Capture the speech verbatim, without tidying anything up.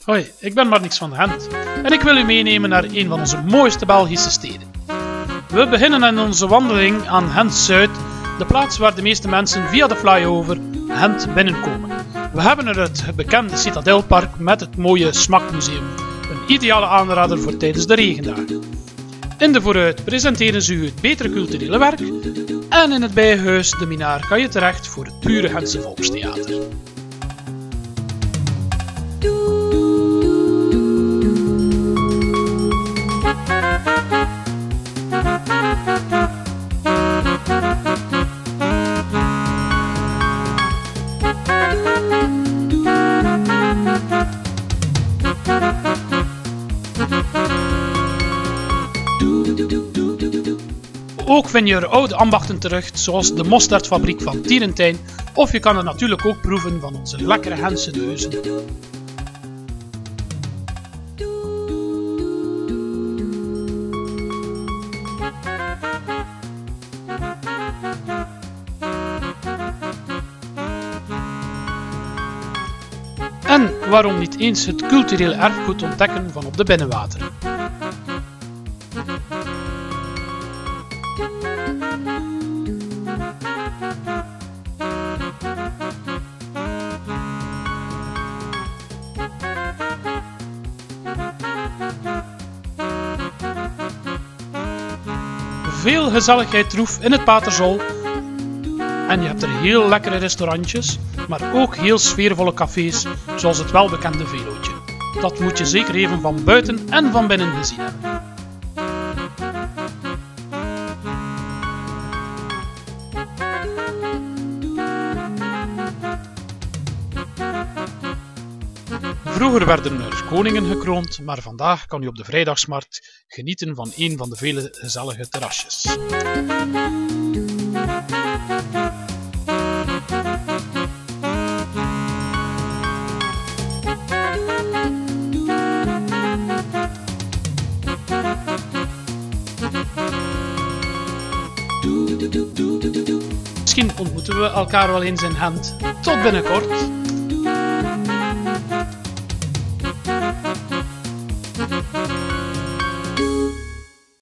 Hoi, ik ben Marnix van Gent en ik wil u meenemen naar een van onze mooiste Belgische steden. We beginnen aan onze wandeling aan Gent-Zuid, de plaats waar de meeste mensen via de flyover Gent binnenkomen. We hebben er het bekende Citadelpark met het mooie Smakmuseum, een ideale aanrader voor tijdens de regendagen. In de vooruit presenteren ze u het betere culturele werk en in het bijhuis De Minaar kan je terecht voor het pure Gentse volkstheater. Ook vind je er oude ambachten terug, zoals de mosterdfabriek van Tierentein, of je kan het natuurlijk ook proeven van onze lekkere Gentse neuzen. En waarom niet eens het culturele erfgoed ontdekken van op de binnenwateren. Veel gezelligheid troef in het Paterzol en je hebt er heel lekkere restaurantjes, maar ook heel sfeervolle cafés zoals het welbekende Velootje. Dat moet je zeker even van buiten en van binnen gezien hebben. Vroeger werden er koningen gekroond, maar vandaag kan u op de vrijdagsmarkt genieten van een van de vele gezellige terrasjes. Misschien ontmoeten we elkaar wel eens in Gent. Tot binnenkort!